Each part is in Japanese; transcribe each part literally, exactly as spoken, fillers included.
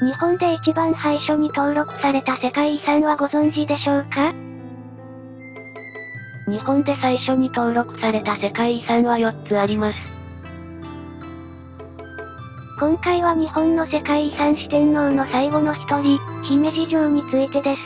日本で一番最初に登録された世界遺産はご存知でしょうか？ 日本で最初に登録された世界遺産はよっつあります。 今回は日本の世界遺産四天王の最後の一人、姫路城についてです。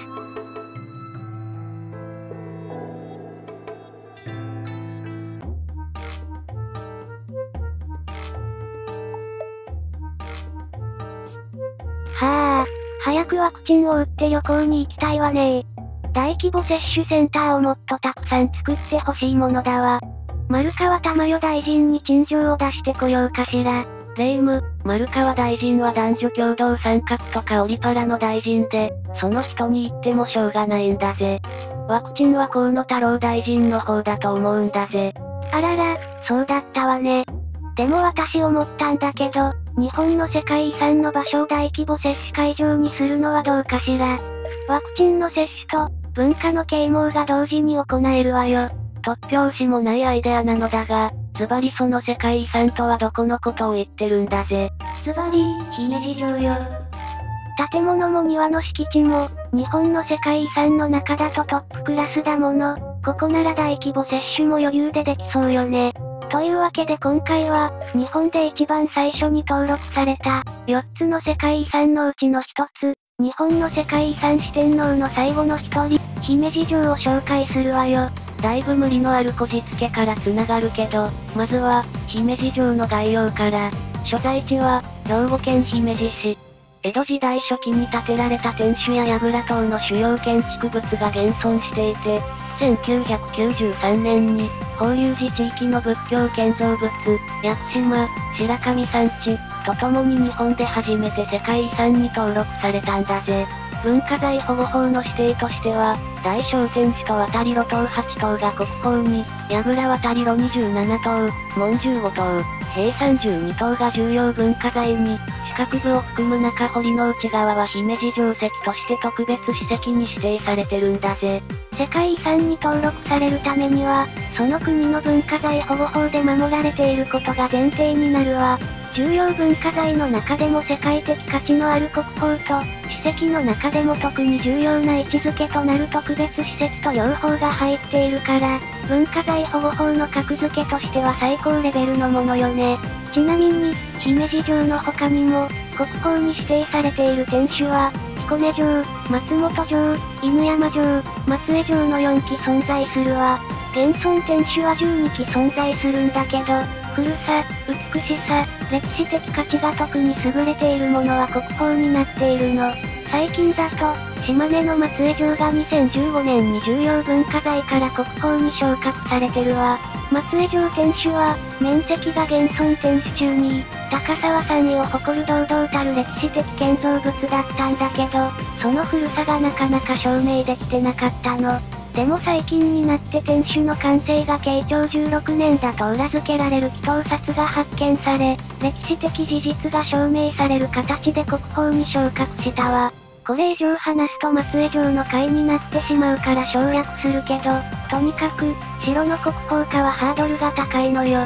はぁ、早くワクチンを打って旅行に行きたいわねー。大規模接種センターをもっとたくさん作ってほしいものだわ。丸川珠代大臣に陳情を出してこようかしら。 霊夢、丸川大臣は男女共同参画とかオリパラの大臣で、その人に言ってもしょうがないんだぜ。ワクチンは河野太郎大臣の方だと思うんだぜ。 あらら、そうだったわね。でも私思ったんだけど、日本の世界遺産の場所を大規模接種会場にするのはどうかしら。ワクチンの接種と、文化の啓蒙が同時に行えるわよ。 突拍子もないアイデアなのだが、ズバリその世界遺産とはどこのことを言ってるんだぜ。 ズバリ、姫路城よ。建物も庭の敷地も、日本の世界遺産の中だとトップクラスだもの。ここなら大規模接種も余裕でできそうよね。というわけで今回は、日本で一番最初に登録された、よっつの世界遺産のうちのひとつ、日本の世界遺産四天王の最後の一人、姫路城を紹介するわよ。 だいぶ無理のあるこじつけから繋がるけど、まずは、姫路城の概要から。所在地は、兵庫県姫路市。江戸時代初期に建てられた天守や櫓等の主要建築物が現存していて、せんきゅうひゃくきゅうじゅうさんねんに、法隆寺地域の仏教建造物、屋久島、白神山地、とともに日本で初めて世界遺産に登録されたんだぜ。文化財保護法の指定としては、大小天守と渡り路塔はちとうが国宝に、櫓渡り路にじゅうななとう、門じゅうごとう、塀さんじゅうにとうが重要文化財に、四角部を含む中堀の内側は姫路城跡として特別史跡に指定されてるんだぜ。 世界遺産に登録されるためには、その国の文化財保護法で守られていることが前提になるわ。重要文化財の中でも世界的価値のある国宝と、史跡の中でも特に重要な位置づけとなる特別史跡と両方が入っているから、文化財保護法の格付けとしては最高レベルのものよね。ちなみに、姫路城の他にも、国宝に指定されている天守は、彦根城、松本城、犬山城、松江城のよんき存在するわ。現存天守はじゅうにき存在するんだけど、古さ、美しさ、歴史的価値が特に優れているものは国宝になっているの。最近だと、島根の松江城がにせんじゅうごねんに重要文化財から国宝に昇格されてるわ。松江城天守は、面積が現存天守中に、高沢山位を誇る堂々たる歴史的建造物だったんだけど、その古さがなかなか証明できてなかったの。でも最近になって天守の完成が慶長じゅうろくねんだと裏付けられる祈祷札が発見され、歴史的事実が証明される形で国宝に昇格したわ。これ以上話すと松江城の回になってしまうから省略するけど、とにかく、城の国宝化はハードルが高いのよ。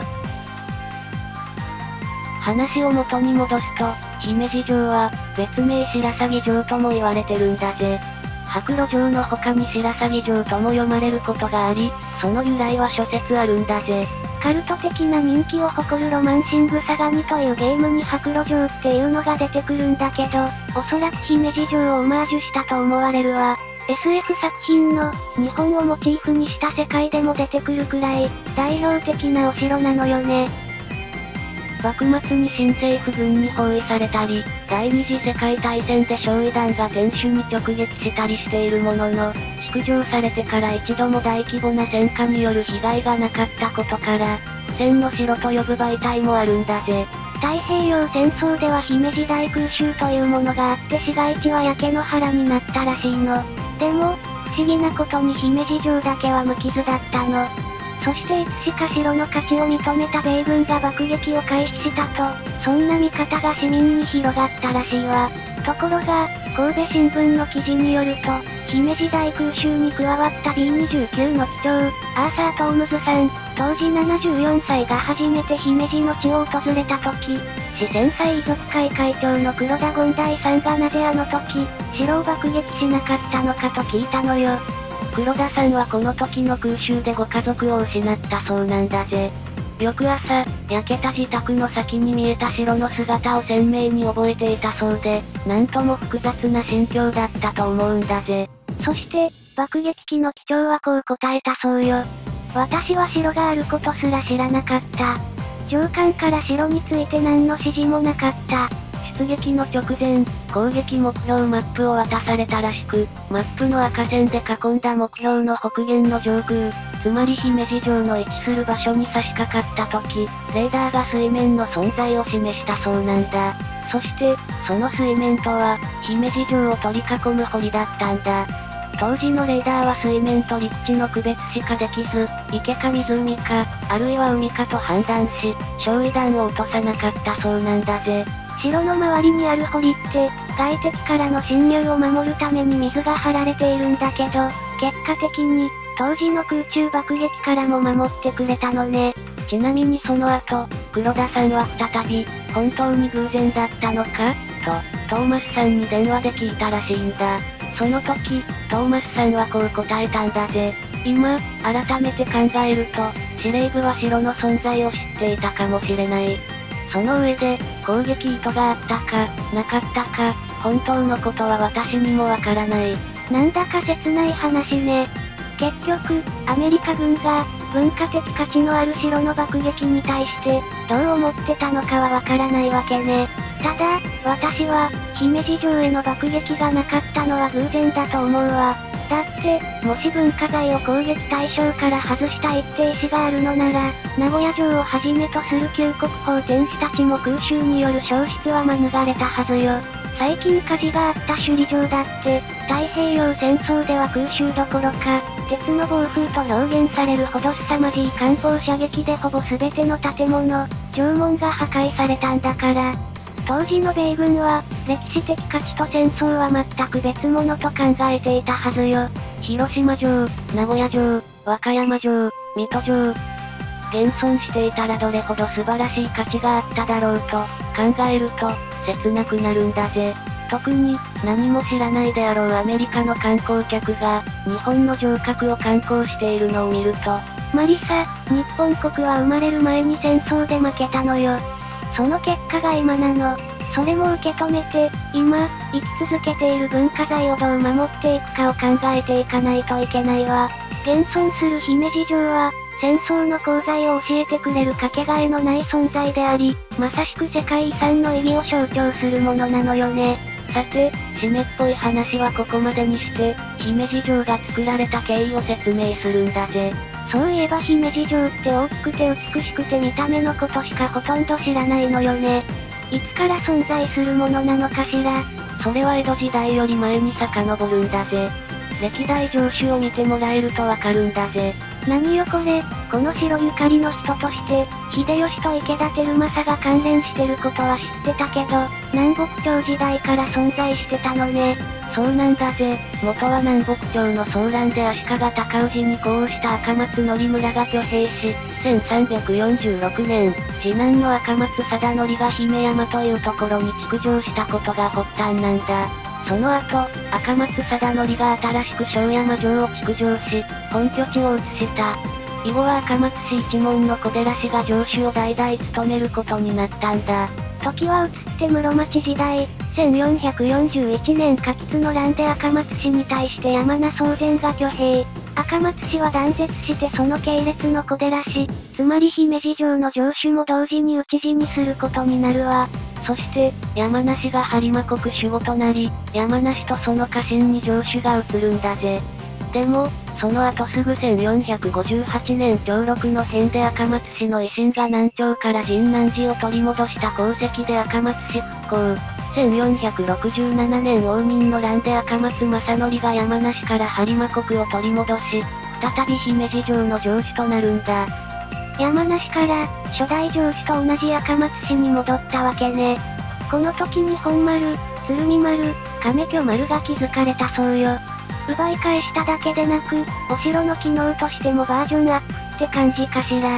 話を元に戻すと、姫路城は、別名白鷺城とも言われてるんだぜ。白露城の他に白鷺城とも読まれることがあり、その由来は諸説あるんだぜ。 カルト的な人気を誇るロマンシング相模というゲームに白露城っていうのが出てくるんだけど、おそらく姫路城をオマージュしたと思われるわ。エスエフ 作品の、日本をモチーフにした世界でも出てくるくらい、代表的なお城なのよね。 幕末に新政府軍に包囲されたり、第二次世界大戦で焼夷弾が天守に直撃したりしているものの、築城されてから一度も大規模な戦火による被害がなかったことから、不戦の城と呼ぶ媒体もあるんだぜ。 太平洋戦争では姫路大空襲というものがあって市街地は焼け野原になったらしいの。でも、不思議なことに姫路城だけは無傷だったの。そしていつしか城の価値を認めた米軍が爆撃を開始したと、そんな見方が市民に広がったらしいわ。ところが、神戸新聞の記事によると、姫路大空襲に加わった ビーにじゅうきゅう の機長、アーサー・トームズさん、当時ななじゅうよんさいが初めて姫路の地を訪れた時、 四川菜遺族会会長の黒田権大さんがなぜあの時、城を爆撃しなかったのかと聞いたのよ。 黒田さんはこの時の空襲でご家族を失ったそうなんだぜ。翌朝、焼けた自宅の先に見えた城の姿を鮮明に覚えていたそうで、なんとも複雑な心境だったと思うんだぜ。 そして、爆撃機の機長はこう答えたそうよ。私は城があることすら知らなかった。上官から城について何の指示もなかった。 出撃の直前、攻撃目標マップを渡されたらしく、マップの赤線で囲んだ目標の北限の上空、つまり姫路城の位置する場所に差し掛かった時、レーダーが水面の存在を示したそうなんだ。そして、その水面とは、姫路城を取り囲む堀だったんだ。当時のレーダーは水面と陸地の区別しかできず、池か湖か、あるいは海かと判断し、焼夷弾を落とさなかったそうなんだぜ。 城の周りにある堀って、外敵からの侵入を守るために水が張られているんだけど、結果的に、当時の空中爆撃からも守ってくれたのね。 ちなみにその後、黒田さんは再び、本当に偶然だったのかと、トーマスさんに電話で聞いたらしいんだ。その時、トーマスさんはこう答えたんだぜ。今、改めて考えると、司令部は城の存在を知っていたかもしれない。その上で、攻撃意図があったか、なかったか、本当のことは私にもわからない。 なんだか切ない話ね。結局、アメリカ軍が、文化的価値のある城の爆撃に対して、どう思ってたのかはわからないわけね。ただ、私は、姫路城への爆撃がなかったのは偶然だと思うわ。だって、もし文化財を攻撃対象から外した一定死があるのなら、名古屋城をはじめとする旧国宝天守たちも空襲による消失は免れたはずよ。最近火事があった首里城だって、太平洋戦争では空襲どころか、鉄の暴風と表現されるほど凄まじい艦砲射撃でほぼ全ての建物、城門が破壊されたんだから。当時の米軍は、歴史的価値と戦争は全く別物と考えていたはずよ。 広島城、名古屋城、和歌山城、水戸城。現存していたらどれほど素晴らしい価値があっただろうと、考えると、切なくなるんだぜ。特に、何も知らないであろうアメリカの観光客が、日本の城郭を観光しているのを見ると、 マリサ、日本国は生まれる前に戦争で負けたのよ。その結果が今なの。それも受け止めて、今、生き続けている文化財をどう守っていくかを考えていかないといけないわ。現存する姫路城は、戦争の功罪を教えてくれるかけがえのない存在であり、まさしく世界遺産の意義を象徴するものなのよね。 さて、締めっぽい話はここまでにして、姫路城が作られた経緯を説明するんだぜ。 そういえば姫路城って大きくて美しくて見た目のことしかほとんど知らないのよね。いつから存在するものなのかしら。 それは江戸時代より前に遡るんだぜ。歴代城主を見てもらえるとわかるんだぜ。 何よこれ、この城ゆかりの人として、秀吉と池田輝政が関連してることは知ってたけど、南北朝時代から存在してたのね。 そうなんだぜ。元は南北朝の騒乱で足利尊氏に呼応した赤松則村が挙兵し、せんさんびゃくよんじゅうろくねん、次男の赤松貞則が姫山というところに築城したことが発端なんだ。その後、赤松貞則が新しく庄山城を築城し、本拠地を移した。以後は赤松市一門の小寺氏が城主を代々務めることになったんだ。 時は移って室町時代、せんよんひゃくよんじゅういちねん夏季の乱で赤松氏に対して山名宗全が挙兵。赤松氏は断絶してその系列の小寺氏、つまり姫路城の城主も同時に討ち死にすることになるわ。 そして、山梨が播磨国守護となり、山梨とその家臣に城主が移るんだぜ。でも、その後すぐせんよんひゃくごじゅうはちねん長禄の変で赤松氏の維新が南朝から神南寺を取り戻した功績で赤松氏復興。せんよんひゃくろくじゅうななねん応民の乱で赤松正則が山梨から播磨国を取り戻し、再び姫路城の城主となるんだ。 山梨から、初代城主と同じ赤松市に戻ったわけね。この時に本丸、鶴見丸、亀居丸が築かれたそうよ。奪い返しただけでなく、お城の機能としてもバージョンアップって感じかしら。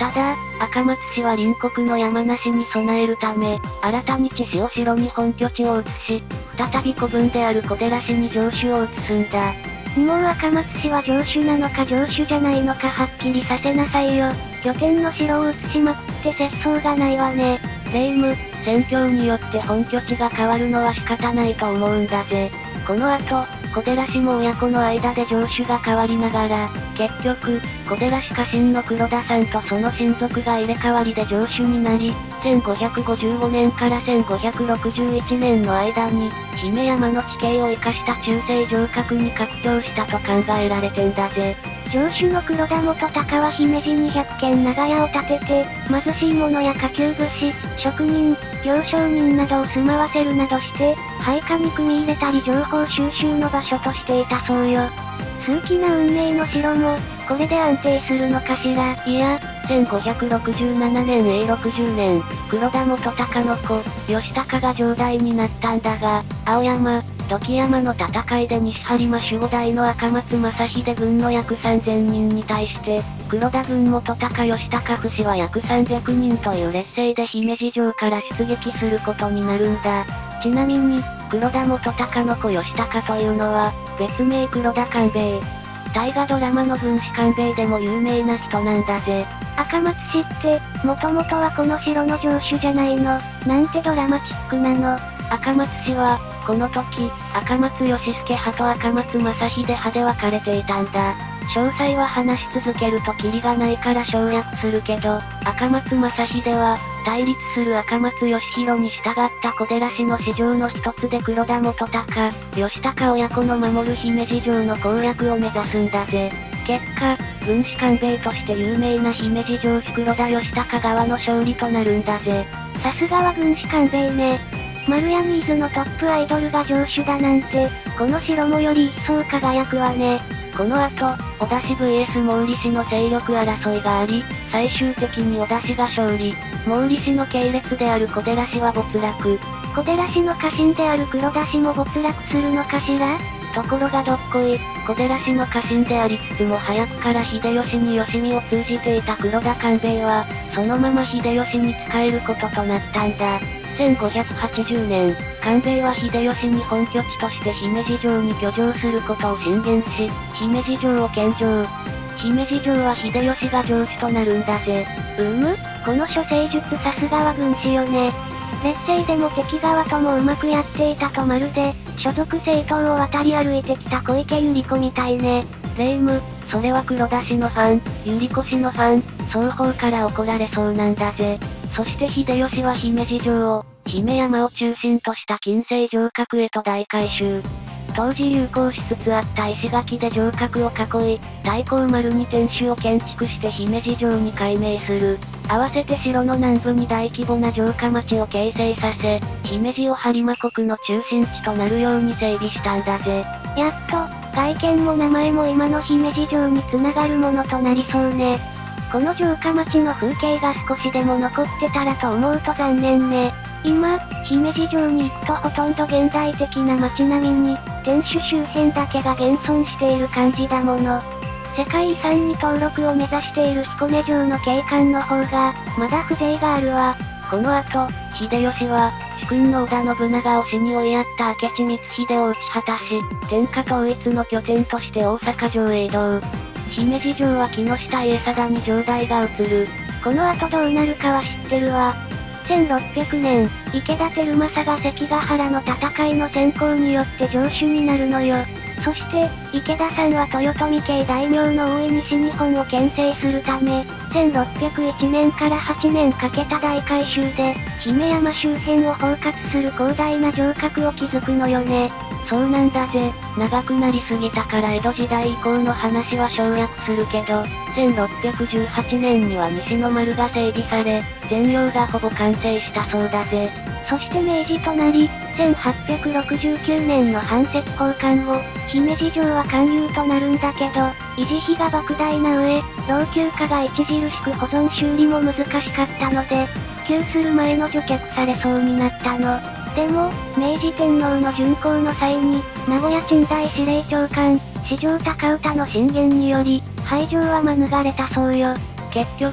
ただ、赤松氏は隣国の山梨に備えるため、新たに千代城に本拠地を移し、再び子分である小寺氏に城主を移すんだ。 もう赤松氏は城主なのか城主じゃないのかはっきりさせなさいよ。拠点の城を移しまくって節操がないわね。 霊夢、戦況によって本拠地が変わるのは仕方ないと思うんだぜ。この後、小寺氏も親子の間で城主が変わりながら、結局、小寺氏家臣の黒田さんとその親族が入れ替わりで城主になり、せんごひゃくごじゅうごねんからせんごひゃくろくじゅういちねんの間に、姫山の地形を生かした中世城郭に拡張したと考えられてんだぜ。 城主の黒田元高は姫路にひゃっけん長屋を建てて、貧しい者や下級武士、職人、行商人などを住まわせるなどして、配下に組み入れたり情報収集の場所としていたそうよ。数奇な運命の城も、これで安定するのかしら。 いや、せんごひゃくろくじゅうななねん永ろくじゅうねん、黒田元高の子、義高が城代になったんだが、青山、土岐山の戦いで西播磨守護代の赤松正秀軍の約さんぜんにんに対して、黒田軍元高義高不死は約さんびゃくにんという劣勢で姫路城から出撃することになるんだ。ちなみに、黒田元高の子義高というのは、別名黒田官兵衛。大河ドラマの軍師官兵衛でも有名な人なんだぜ。 赤松氏って、もともとはこの城の城主じゃないの。なんてドラマチックなの。 赤松氏は、この時、赤松義介派と赤松正秀派で分かれていたんだ。詳細は話し続けるとキリがないから省略するけど、赤松正秀は、対立する赤松義弘に従った小寺氏の市場の一つで黒田元高、義高親子の守る姫路城の攻略を目指すんだぜ。結果、軍師官兵衛として有名な姫路城主黒田義高側の勝利となるんだぜ。 さすがは軍師官兵衛ね。マルヤニーズのトップアイドルが城主だなんて、この城もより一層輝くわね。 この後、織田氏 ブイエス 毛利氏の勢力争いがあり、最終的に織田氏が勝利。毛利氏の系列である小寺氏は没落。 小寺氏の家臣である黒田氏も没落するのかしら？ ところがどっこい、小寺氏の家臣でありつつも早くから秀吉によしみを通じていた黒田官兵衛は、そのまま秀吉に仕えることとなったんだ。せんごひゃくはちじゅうねん、官兵衛は秀吉に本拠地として姫路城に居城することを進言し、姫路城を献上。姫路城は秀吉が城主となるんだぜ。 うーむ、この処世術さすがは軍師よね。劣勢でも敵側ともうまくやっていたとまるで、所属政党を渡り歩いてきた小池百合子みたいね。 霊夢、それは黒田氏のファン、百合子氏のファン、双方から怒られそうなんだぜ。そして秀吉は姫路城を、姫山を中心とした近世城郭へと大改修。当時流行しつつあった石垣で城郭を囲い、太閤丸に天守を建築して姫路城に改名する。合わせて城の南部に大規模な城下町を形成させ、姫路を播磨国の中心地となるように整備したんだぜ。 やっと、外見も名前も今の姫路城に繋がるものとなりそうね。この城下町の風景が少しでも残ってたらと思うと残念ね。今、姫路城に行くとほとんど現代的な街並みに、天守周辺だけが現存している感じだもの。世界遺産に登録を目指している彦根城の景観の方が、まだ風情があるわ。 この後、秀吉は、主君の織田信長を死に追いやった明智光秀を討ち果たし、天下統一の拠点として大阪城へ移動。姫路城は木下家定に城代が移る。 この後どうなるかは知ってるわ。せんろっぴゃくねん、池田輝政が関ヶ原の戦いの先行によって城主になるのよ。そして、池田さんは豊臣系大名の大井西日本を牽制するため、せんろっぴゃくいちねんからはちねんかけた大改修で、姫山周辺を包括する広大な城郭を築くのよね。 そうなんだぜ。長くなりすぎたから江戸時代以降の話は省略するけど、せんろっぴゃくじゅうはちねんには西の丸が整備され、全容がほぼ完成したそうだぜ。 そして明治となり、せんはっぴゃくろくじゅうきゅうねんの版籍交換後、姫路城は官有となるんだけど、維持費が莫大な上、老朽化が著しく保存修理も難しかったので、普及する前の除却されそうになったの。でも、明治天皇の巡行の際に、名古屋鎮大司令長官、四条高歌の進言により、廃城は免れたそうよ。 結局、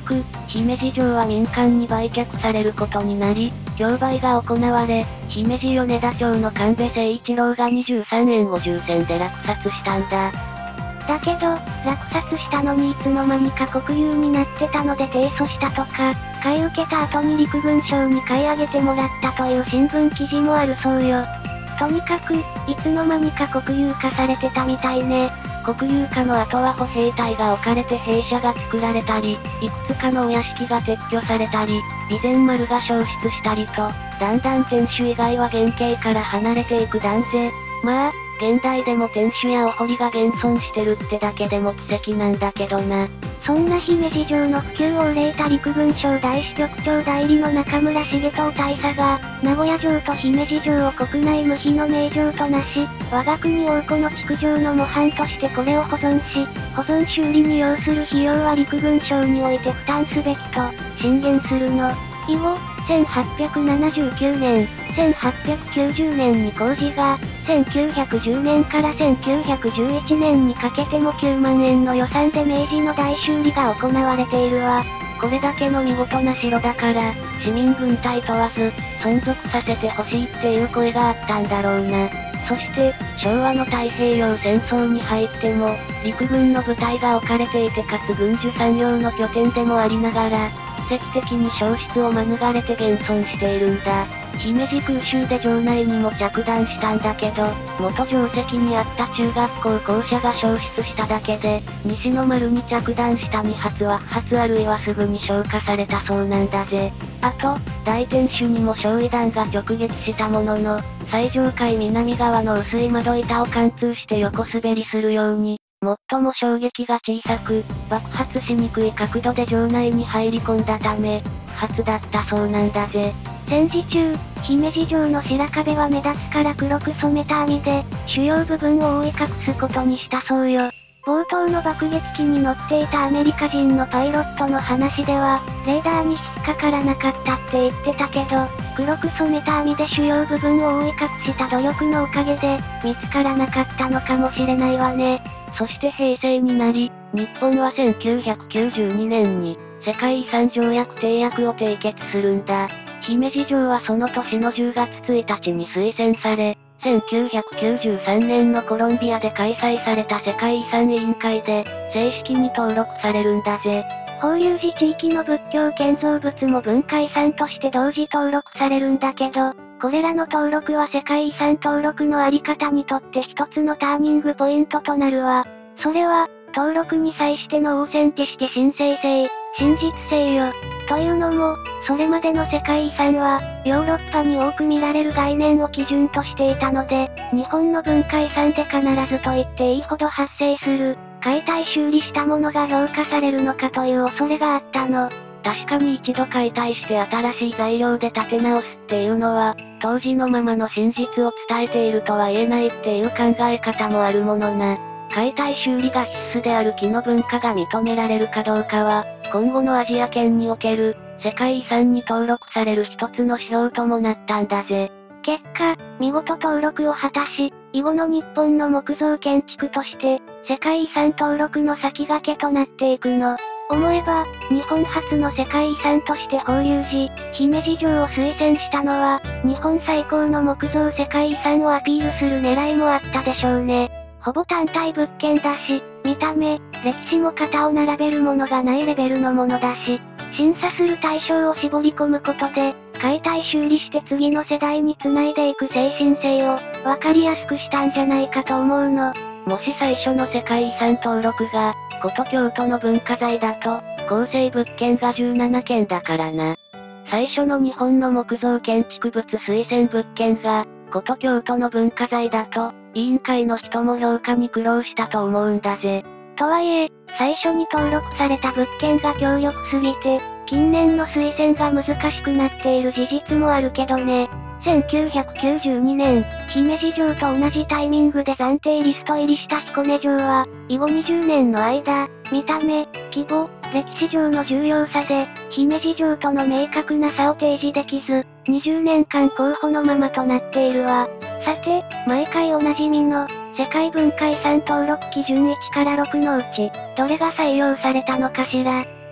姫路城は民間に売却されることになり、競売が行われ、姫路米田町の神戸誠一郎がにじゅうさんえんごじゅうせんで落札したんだ。 だけど、落札したのにいつの間にか国有になってたので提訴したとか、買い受けた後に陸軍省に買い上げてもらったという新聞記事もあるそうよ。とにかく、いつの間にか国有化されてたみたいね。 国有化の後は歩兵隊が置かれて兵舎が作られたり、いくつかのお屋敷が撤去されたり、備前丸が消失したりと、だんだん天守以外は原型から離れていく断ぜ。まあ、現代でも天守やお堀が現存してるってだけでも奇跡なんだけどな。 そんな姫路城の普及を憂いた陸軍省大支局長代理の中村重藤大佐が、名古屋城と姫路城を国内無比の名城となし、我が国王子の築城の模範としてこれを保存し、保存修理に要する費用は陸軍省において負担すべきと、進言するの。以後、せんはっぴゃくななじゅうきゅうねん、せんはっぴゃくきゅうじゅうねんに工事が、せんきゅうひゃくじゅうねんからせんきゅうひゃくじゅういちねんにかけてもきゅうまんえんの予算で明治の大修理が行われているわ。 これだけの見事な城だから、市民軍隊問わず、存続させてほしいっていう声があったんだろうな。そして、昭和の太平洋戦争に入っても、陸軍の部隊が置かれていてかつ軍需産業の拠点でもありながら、奇跡的に消失を免れて現存しているんだ。姫路空襲で城内にも着弾したんだけど、元城跡にあった中学校校舎が消失しただけで、西の丸に着弾したにはつは不発あるいはすぐに消化されたそうなんだぜ。あと、大天守にも焼夷弾が直撃したものの、最上階南側の薄い窓板を貫通して横滑りするように、最も衝撃が小さく、爆発しにくい角度で城内に入り込んだため、不発だったそうなんだぜ。 戦時中、姫路城の白壁は目立つから黒く染めた網で、主要部分を覆い隠すことにしたそうよ。冒頭の爆撃機に乗っていたアメリカ人のパイロットの話では、レーダーに引っかからなかったって言ってたけど、黒く染めた網で主要部分を覆い隠した努力のおかげで、見つからなかったのかもしれないわね。 そして平成になり、日本はせんきゅうひゃくきゅうじゅうにねんに、世界遺産条約締約を締結するんだ。姫路城はその年のじゅうがつついたちに推薦され、せんきゅうひゃくきゅうじゅうさんねんのコロンビアで開催された世界遺産委員会で、正式に登録されるんだぜ。 法隆寺地域の仏教建造物も文化遺産として同時登録されるんだけど、これらの登録は世界遺産登録のあり方にとって一つのターニングポイントとなるわ。それは、登録に際してのオーセンティシティ申請性、真実性よ。というのも、それまでの世界遺産は、ヨーロッパに多く見られる概念を基準としていたので、日本の文化遺産で必ずと言っていいほど発生する、解体修理したものが評価されるのかという恐れがあったの。 確かに一度解体して新しい材料で建て直すっていうのは、当時のままの真実を伝えているとは言えないっていう考え方もあるものな。解体修理が必須である木の文化が認められるかどうかは、今後のアジア圏における、世界遺産に登録される一つの指標ともなったんだぜ。 結果、見事登録を果たし、以後の日本の木造建築として、世界遺産登録の先駆けとなっていくの。思えば、日本初の世界遺産として法隆寺、姫路城を推薦したのは、日本最高の木造世界遺産をアピールする狙いもあったでしょうね。ほぼ単体物件だし、見た目、歴史も肩を並べるものがないレベルのものだし、審査する対象を絞り込むことで、解体修理して次の世代に繋いでいく精神性を、わかりやすくしたんじゃないかと思うの。 もし最初の世界遺産登録が、古都京都の文化財だと、構成物件がじゅうななけんだからな。最初の日本の木造建築物推薦物件が、古都京都の文化財だと、委員会の人も評価に苦労したと思うんだぜ。 とはいえ、最初に登録された物件が強力すぎて、近年の推薦が難しくなっている事実もあるけどね。せんきゅうひゃくきゅうじゅうにねん、姫路城と同じタイミングで暫定リスト入りした彦根城は、以後にじゅうねんの間、見た目、規模、歴史上の重要さで、姫路城との明確な差を提示できず、にじゅうねんかん候補のままとなっているわ。さて、毎回おなじみの、世界文化遺産登録基準いちからろくのうち、どれが採用されたのかしら。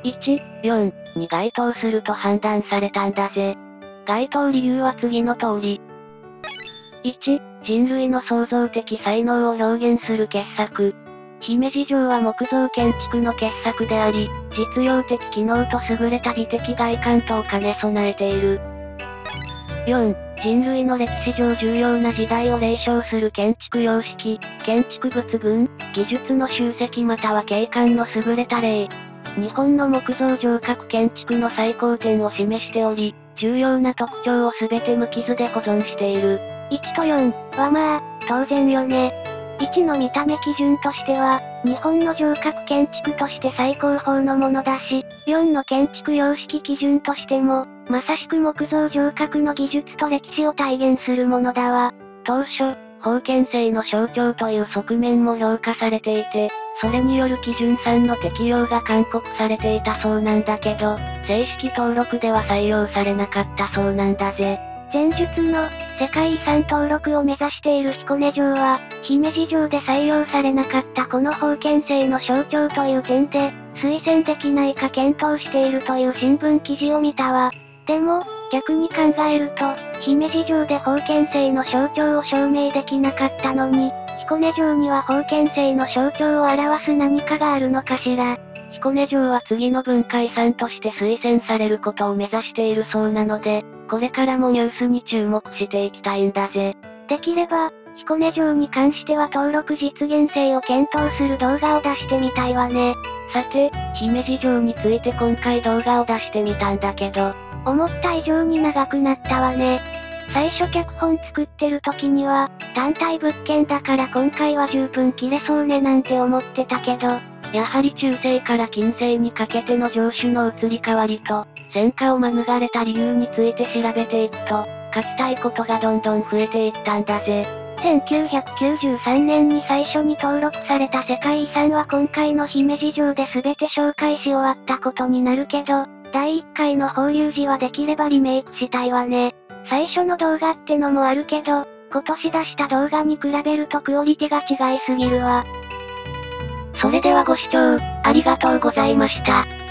いち、よんに該当すると判断されたんだぜ。該当理由は次の通り。いち、人類の創造的才能を表現する傑作。姫路城は木造建築の傑作であり、実用的機能と優れた美的外観とを兼ね備えている。よん、人類の歴史上重要な時代を例称する建築様式、建築物群、技術の集積または景観の優れた例。日本の木造城郭建築の最高点を示しており、重要な特徴をすべて無傷で保存している。 いちとよんはまあ、当然よね。いちの見た目基準としては、日本の城郭建築として最高峰のものだし、よんの建築様式基準としても、まさしく木造城郭の技術と歴史を体現するものだわ。 当初、封建制の象徴という側面も評価されていて、それによる基準さんの適用が勧告されていたそうなんだけど、正式登録では採用されなかったそうなんだぜ。 前述の世界遺産登録を目指している彦根城は、姫路城で採用されなかったこの封建制の象徴という点で、推薦できないか検討しているという新聞記事を見たわ。でも、逆に考えると、姫路城で封建制の象徴を証明できなかったのに、彦根城には封建制の象徴を表す何かがあるのかしら。 彦根城は次の文化遺産として推薦されることを目指しているそうなので、これからもニュースに注目していきたいんだぜ。 できれば、彦根城に関しては登録実現性を検討する動画を出してみたいわね。 さて、姫路城について今回動画を出してみたんだけど、 思った以上に長くなったわね。最初脚本作ってる時には、単体物件だから今回は十分切れそうねなんて思ってたけど、 やはり中世から近世にかけての城主の移り変わりと、戦火を免れた理由について調べていくと、書きたいことがどんどん増えていったんだぜ。 せんきゅうひゃくきゅうじゅうさんねんに最初に登録された世界遺産は今回の姫路城で全て紹介し終わったことになるけど、だいいっかいの法隆寺はできればリメイクしたいわね。最初の動画ってのもあるけど、今年出した動画に比べるとクオリティが違いすぎるわ。 それではご視聴、ありがとうございました。